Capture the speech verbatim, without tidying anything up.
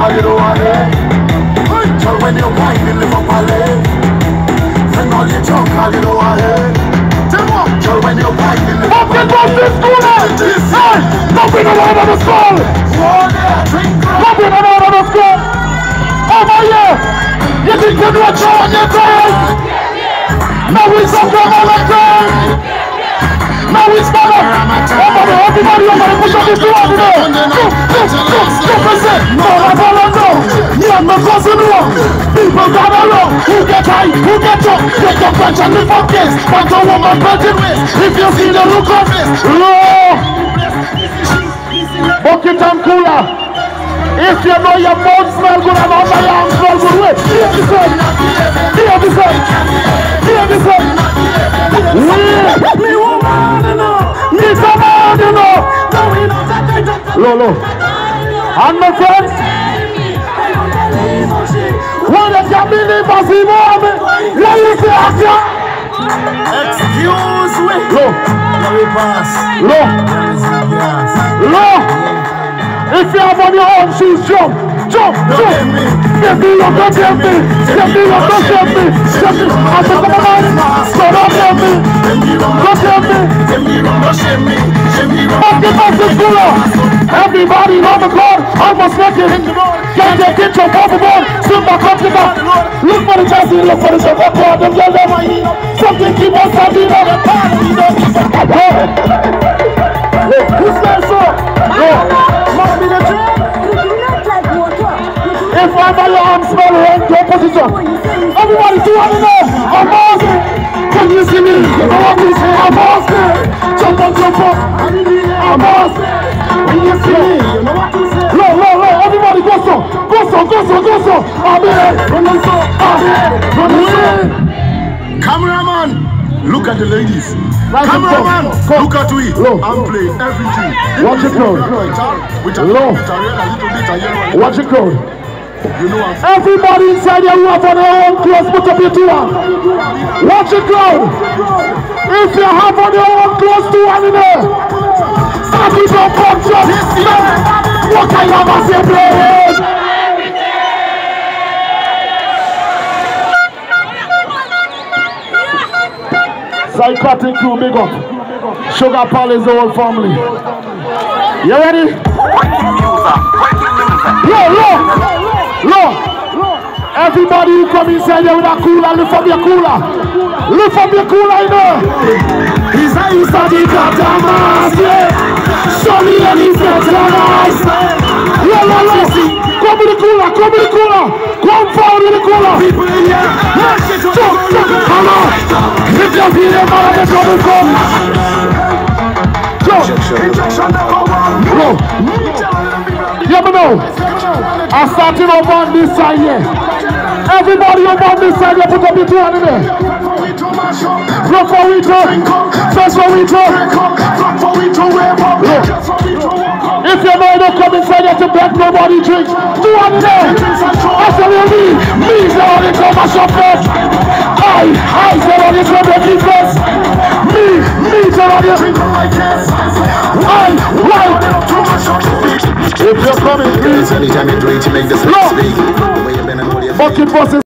you know what I mean? Girl, when you wine, you live up a lane. Bring all your junk, you know what I mean? Girl, when you wine, you live up a lane. Fucking this school, hey! Nothing around on the school! Nothing around on the school! Over here! You think you know show on your time? Now we stop from all the time! Now we stop up! Everybody, everybody, everybody, push up this door, you know! Go, go, go, go, percent! No, I don't know! Me and my cousin know! People gather around! Who get high? Who get drunk? Take your punch and lift up kiss! But a woman pelting waist! If you see the look of this! Low! Bucket and cooler! If you know your mouth smell good and all my arms smell good, wait! Hear this one! Hear this one! Hear this one! Wait! Me woman, you know! Me someone, you know! Lolo! And my friends! When they can believe us, he won't be! Let me say action! Excuse me! Low! Let me pass! Low! Low! If you have on your own shoes, jump, jump, jump. Get me up, don't get me. Get me up, don't get me. Get me up, don't get me. So don't get me. Don't get me. Fucking massive cooler. Everybody on the court, almost naked. Can't take it, jump overboard. Swim back up the back. Look for the chance, look for the shot. Look for them, get them. Something keep on standing on the party. Who's that so? Must be the train. If I have your arm smell right, your position. Everybody do want to know. I'm awesome. Can you see me? You know what we say? I'm awesome. Jump up, jump up. I'm awesome. When you see me, you know what we say? Low, low, low. Everybody go so. Go so, go so, go so. I'm here. Run so. I'm here. Run so. Cameraman. Look at the ladies. Right, cameraman, look at we. Low. I'm playing everything. Watch it crowd. Low. Watch it crowd. You know I'm everybody inside here who have on their own clothes, put up your two hands. Watch it crowd. If you have on your own clothes, two hands in there. Start it up, punch up. What kind of a say play? Psychotic crew, big up. Sugar Palace, the whole family. You ready? Low, low, low. Everybody who come inside here with a cooler, lift up your cooler. Lift up your cooler, you know. He's how you start to cut the mask, yeah. Show me any sense of nice. Low, low, low. Come with the cooler, come with the cooler. Come forward with the cooler. People in here. Jump, jump, come on. If you feel them out of the trouble, come. Jump. Injection, come on. Bro. Yeah, but no. I'm starting over on this side here. Everybody over on this side here, put up your two hands in there. Rock for we turn. First for we turn. Rock for we turn. If you know you don't come inside here to beg nobody drink, two hands in there. I said you me. Me is the only come and shop first. I, I is the only come and keep first. Me, me is the only drink like this. I, right. If you're coming, please. Anytime you're doing to make this speak. Bucket buses.